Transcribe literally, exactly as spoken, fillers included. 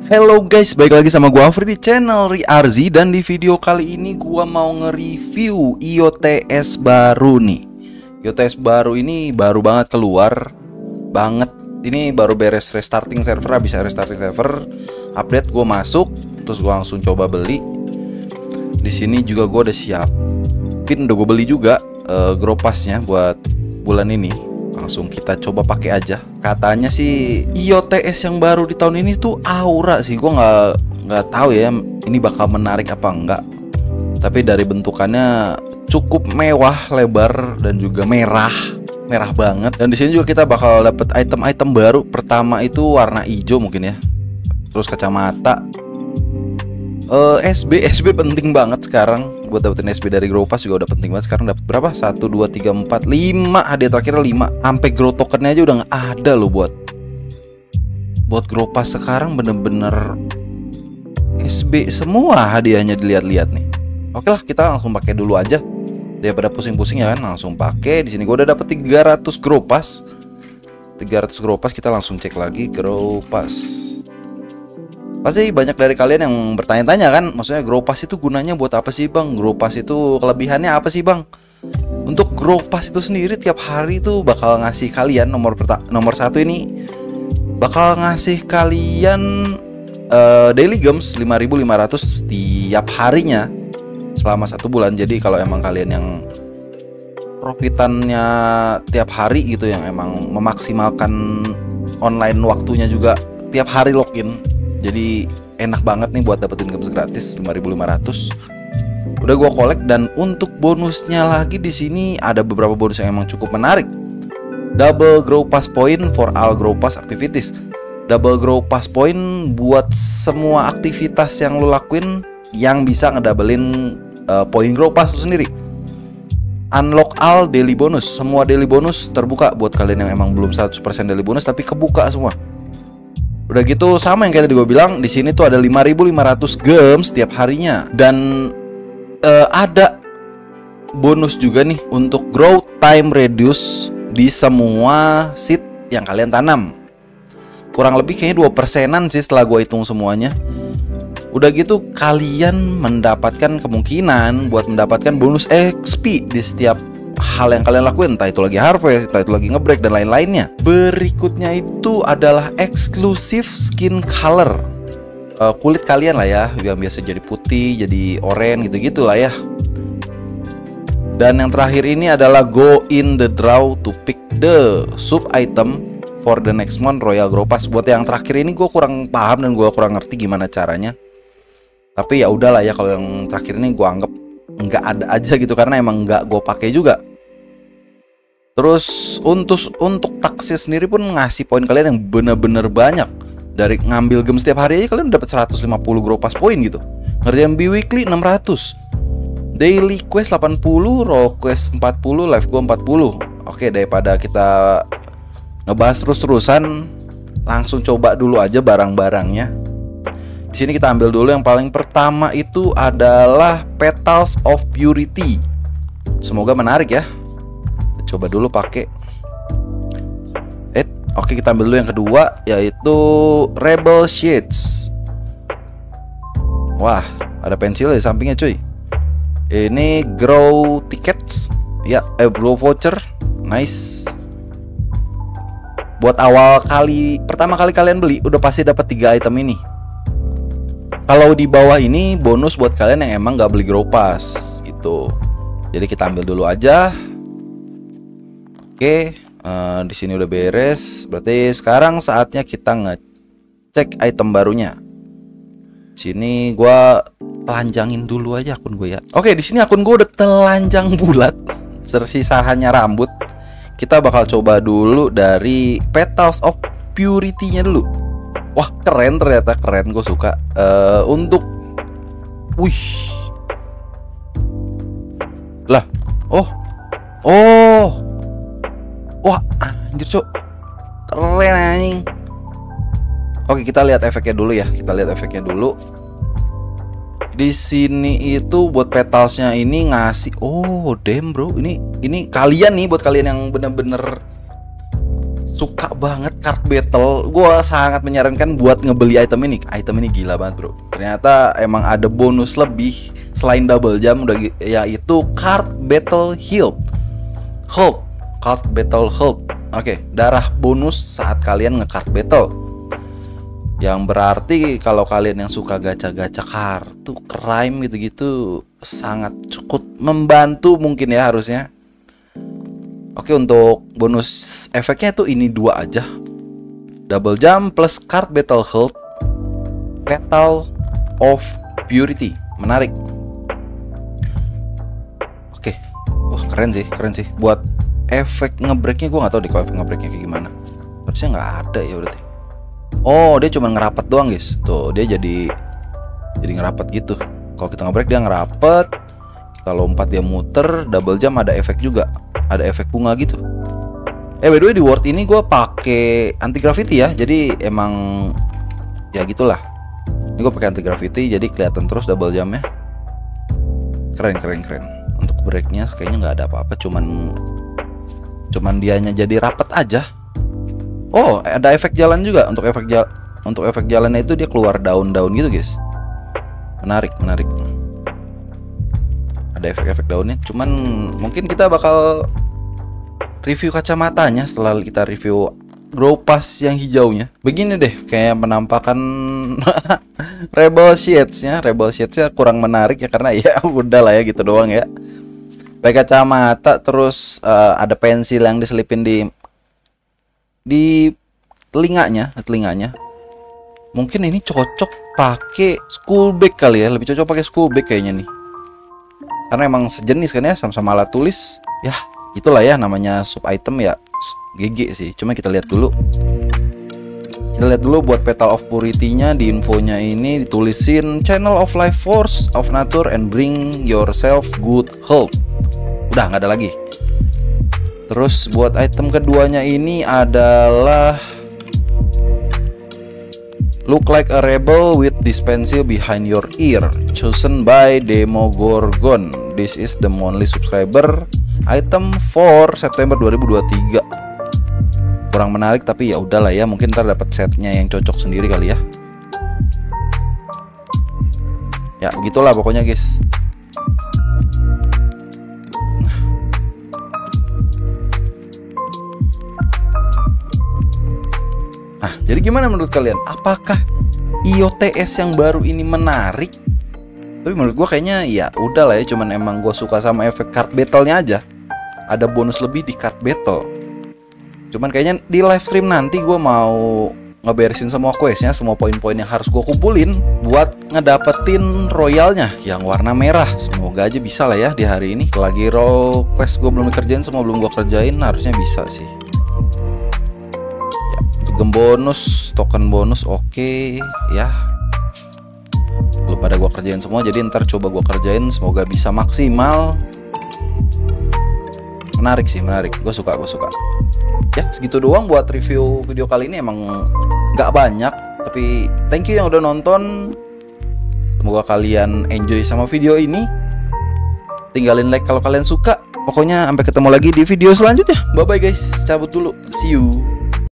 Hello guys, balik lagi sama gua Afri di channel Riarzi. Dan di video kali ini gua mau nge-review I O T S baru nih. I O T S baru ini baru banget keluar banget. Ini baru beres restarting server, bisa restarting server, update gua masuk, terus gua langsung coba beli. Di sini juga gua udah siapin, udah gua beli juga uh, Grow Pass-nya buat bulan ini. Langsung kita coba pakai aja. Katanya sih I O T S yang baru di tahun ini tuh aura sih. Gue nggak nggak tahu ya ini bakal menarik apa enggak. Tapi dari bentukannya cukup mewah, lebar dan juga merah, merah banget. Dan di sini juga kita bakal dapet item-item baru. Pertama itu warna hijau mungkin ya. Terus kacamata. Uh, S B S B penting banget sekarang. Buat dapetin S B dari Grow Pass juga udah penting banget. Sekarang dapat berapa? satu, dua, tiga, empat, lima. Hadiah terakhir lima. Sampai Grow tokennya aja udah gak ada loh buat Buat Grow Pass sekarang bener-bener S B semua hadiahnya, dilihat-lihat nih. Oke lah, kita langsung pakai dulu aja daripada pusing-pusing ya kan. Langsung pakai. Di sini gue udah dapet tiga ratus Grow Pass. tiga ratus Grow Pass, kita langsung cek lagi Grow Pass. Pasti banyak dari kalian yang bertanya-tanya kan, maksudnya Grow Pass itu gunanya buat apa sih bang? Grow Pass itu kelebihannya apa sih bang? Untuk Grow Pass itu sendiri tiap hari itu bakal ngasih kalian nomor nomor satu ini bakal ngasih kalian uh, daily gems lima ribu lima ratus tiap harinya selama satu bulan. Jadi kalau emang kalian yang profitannya tiap hari gitu, yang emang memaksimalkan online waktunya juga tiap hari login, jadi enak banget nih buat dapetin gems gratis lima ribu lima ratus. Udah gua collect. Dan untuk bonusnya lagi di sini ada beberapa bonus yang emang cukup menarik. Double Grow Pass point for all Grow Pass activities. Double Grow Pass point buat semua aktivitas yang lo lakuin yang bisa ngedabelin uh, poin Grow Pass itu sendiri. Unlock all daily bonus. Semua daily bonus terbuka buat kalian yang emang belum seratus persen daily bonus tapi kebuka semua. Udah gitu sama yang kayak tadi gue bilang, di sini tuh ada lima ribu lima ratus gems setiap harinya. Dan uh, ada bonus juga nih untuk growth time reduce di semua seed yang kalian tanam. Kurang lebih kayaknya dua persenan sih setelah gue hitung semuanya. Udah gitu kalian mendapatkan kemungkinan buat mendapatkan bonus X P di setiap hal yang kalian lakuin, entah itu lagi harvest, entah itu lagi ngebreak dan lain-lainnya. Berikutnya itu adalah eksklusif skin color, uh, kulit kalian lah ya, yang biasa jadi putih, jadi oranye gitu-gitu lah ya. Dan yang terakhir ini adalah go in the draw to pick the sub item for the next month Royal Grow Pass. Buat yang terakhir ini gue kurang paham dan gue kurang ngerti gimana caranya. Tapi ya udahlah ya, kalau yang terakhir ini gue anggap nggak ada aja gitu, karena emang nggak gue pakai juga. Terus untuk untuk taksi sendiri pun ngasih poin kalian yang bener-bener banyak. Dari ngambil game setiap hari aja kalian dapat seratus lima puluh Grow Pass poin gitu. Ngerjain bi-weekly enam ratus, daily quest delapan puluh, role quest empat puluh, live goal empat puluh. Oke, daripada kita ngebahas terus-terusan, langsung coba dulu aja barang-barangnya. Di sini kita ambil dulu yang paling pertama itu adalah Petals of Purity. Semoga menarik ya. Coba dulu pakai. Eh, oke, kita ambil dulu yang kedua, yaitu Rebel Shades. Wah, ada pensil di sampingnya cuy. Ini Grow Tickets. Ya, eh, Grow Voucher. Nice. Buat awal kali, pertama kali kalian beli, udah pasti dapat tiga item ini. Kalau di bawah ini bonus buat kalian yang emang nggak beli Grow Pass gitu. Jadi kita ambil dulu aja. Oke, uh, di sini udah beres. Berarti sekarang saatnya kita ngecek item barunya. Sini gua telanjangin dulu aja akun gue ya. Oke, di sini akun gue udah telanjang bulat. Tersisa hanya rambut. Kita bakal coba dulu dari Petals of Purity-nya dulu. Wah, keren ternyata, keren, gue suka. uh, Untuk wih. Lah. Oh. Oh. Wah, anjir cok, keren anjing. Oke, kita lihat efeknya dulu ya. Kita lihat efeknya dulu. Di sini itu buat petalsnya ini ngasih. Oh, damn bro. Ini ini kalian nih, buat kalian yang bener-bener suka banget card battle. Gua sangat menyarankan buat ngebeli item ini. Item ini gila banget, bro. Ternyata emang ada bonus lebih selain double jump, udah yaitu card battle heal. Health, card battle health. Oke, darah bonus saat kalian nge-card battle. Yang berarti kalau kalian yang suka gacha-gacha kartu, crime gitu-gitu, sangat cukup membantu mungkin ya harusnya. Oke, untuk bonus efeknya tuh ini dua aja. Double jump plus card battle health, Petal of Purity. Menarik. Oke. Wah, keren sih, keren sih. Buat efek ngebreaknya gue nggak tahu deh kalau efek ngebreaknya kayak gimana. Harusnya nggak ada ya berarti. Oh, dia cuma ngerapat doang guys. Tuh, dia jadi jadi ngerapat gitu. Kalau kita ngebreak dia ngerapat. Kita lompat dia muter. Double jump ada efek juga. Ada efek bunga gitu. Eh, by the way di word ini gue pakai anti gravity ya. Jadi emang ya gitulah. Ini gue pakai anti gravity jadi kelihatan terus double jumpnya. Keren keren keren. Untuk breaknya kayaknya nggak ada apa-apa. Cuman cuman dianya jadi rapat aja. Oh, ada efek jalan juga. Untuk efek jalan, untuk efek jalannya itu dia keluar daun-daun gitu, guys. Menarik, menarik. Ada efek-efek daunnya. Cuman mungkin kita bakal review kacamatanya setelah kita review grow pass yang hijaunya. Begini deh, kayak penampakan Rebel Shades-nya. Rebel Shades-nya kurang menarik ya karena ya udah lah ya gitu doang ya. Pakai kacamata terus uh, ada pensil yang diselipin di di telinganya, telinganya. Mungkin ini cocok pakai school bag kali ya, lebih cocok pakai school bag kayaknya nih. Karena emang sejenis kan ya, sama-sama alat tulis. Ya, itulah ya namanya sub item ya. G G sih. Cuma kita lihat dulu. Kita lihat dulu buat Petal of Purity-nya. Di infonya ini ditulisin Channel of Life Force of Nature and bring yourself good health. Udah nggak ada lagi. Terus buat item keduanya ini adalah Look like a rebel with this pencil behind your ear, chosen by Demogorgon. This is the monthly subscriber item for September dua ribu dua puluh tiga. Kurang menarik tapi ya udahlah ya, mungkin ntar dapat setnya yang cocok sendiri kali ya. Ya begitulah pokoknya guys. Nah, jadi gimana menurut kalian? Apakah I O T S yang baru ini menarik? Tapi menurut gue kayaknya ya udah lah ya, cuman emang gue suka sama efek card battle-nya aja. Ada bonus lebih di card battle. Cuman kayaknya di live stream nanti gue mau ngeberesin semua questnya, semua poin-poin yang harus gue kumpulin buat ngedapetin royalnya yang warna merah. Semoga aja bisa lah ya di hari ini. Lagi roll quest gue belum dikerjain, semua belum gue kerjain, harusnya bisa sih. Gem bonus, token bonus oke okay, ya. Belum pada gua kerjain semua, jadi ntar coba gua kerjain, semoga bisa maksimal. Menarik sih, menarik. Gue suka, gue suka. Ya segitu doang buat review video kali ini. Emang nggak banyak, tapi thank you yang udah nonton. Semoga kalian enjoy sama video ini. Tinggalin like kalau kalian suka. Pokoknya sampai ketemu lagi di video selanjutnya. Bye bye guys, cabut dulu, see you.